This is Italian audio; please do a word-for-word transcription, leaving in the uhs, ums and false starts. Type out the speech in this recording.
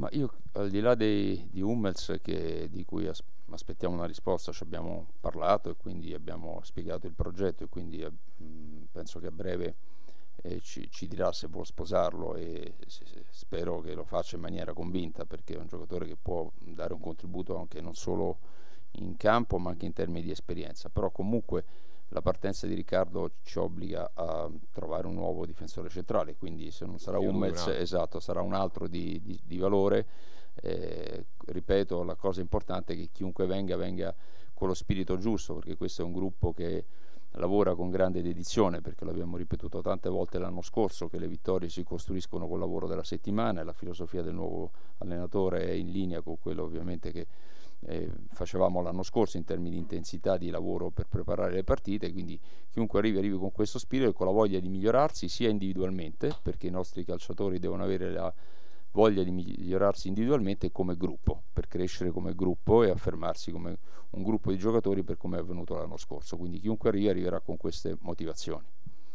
Ma io, al di là dei, di Hummels, che, di cui as- aspettiamo una risposta, ci abbiamo parlato e quindi abbiamo spiegato il progetto e quindi eh, mh, penso che a breve eh, ci, ci dirà se vuole sposarlo e se- se- spero che lo faccia in maniera convinta, perché è un giocatore che può dare un contributo anche non solo in campo ma anche in termini di esperienza. Però comunque la partenza di Riccardo ci obbliga a trovare un nuovo difensore centrale, quindi se non sarà Io dubito un Hummels, altro. esatto, sarà un altro di, di- di valore. Eh, ripeto, la cosa importante è che chiunque venga venga con lo spirito giusto, perché questo è un gruppo che lavora con grande dedizione, perché l'abbiamo ripetuto tante volte l'anno scorso, che le vittorie si costruiscono col lavoro della settimana e la filosofia del nuovo allenatore è in linea con quello ovviamente che eh, facevamo l'anno scorso in termini di intensità di lavoro per preparare le partite. Quindi chiunque arrivi arrivi con questo spirito e con la voglia di migliorarsi sia individualmente, perché i nostri calciatori devono avere la voglia di migliorarsi individualmente, e come gruppo, per crescere come gruppo e affermarsi come un gruppo di giocatori, per come è avvenuto l'anno scorso. Quindi chiunque arrivi arriverà con queste motivazioni.